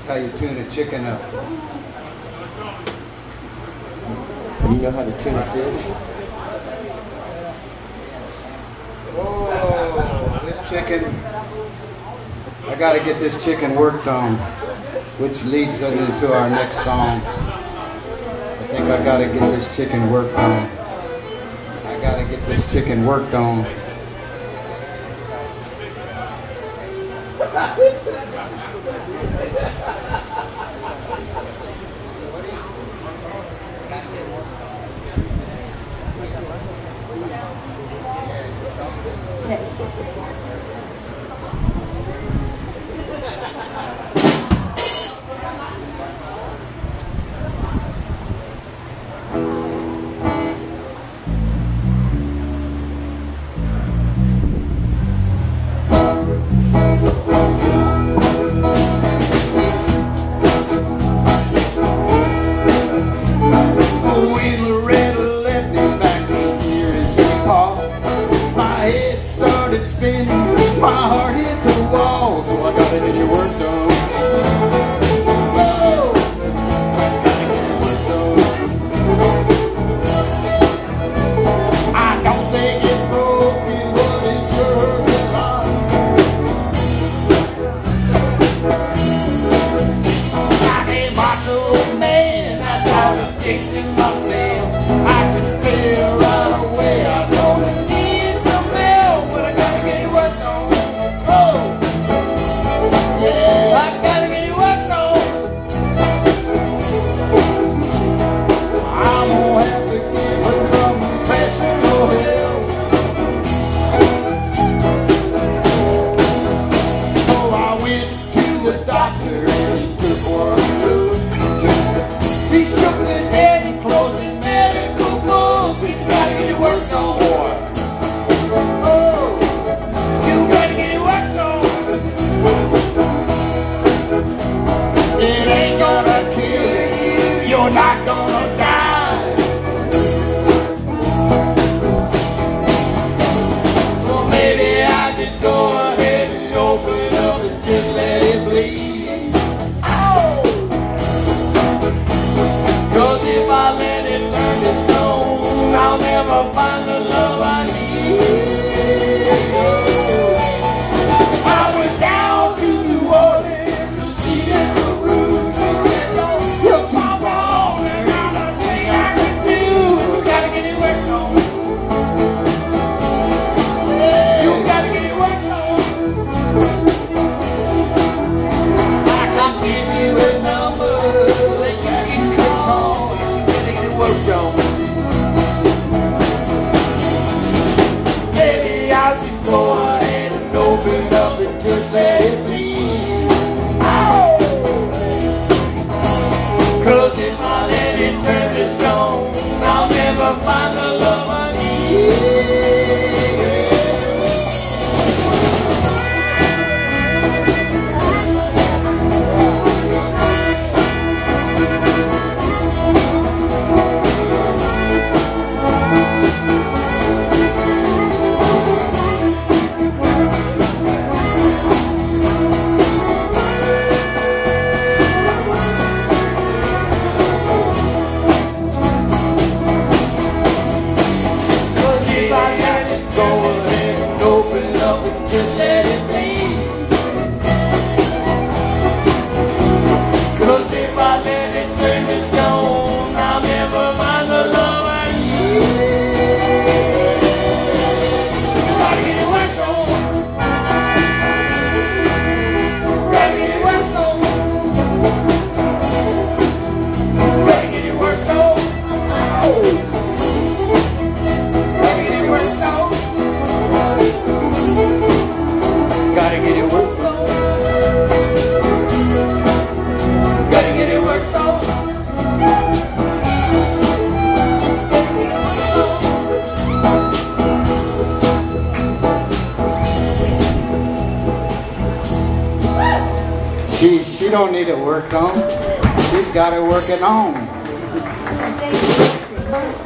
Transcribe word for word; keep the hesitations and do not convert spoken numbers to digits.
That's how you tune a chicken up. You know how to tune a fish? Oh, this chicken, I gotta get this chicken worked on, which leads us into our next song. I think I gotta get this chicken worked on. I gotta get this chicken worked on. She, she don't need it worked on. She's got it working on.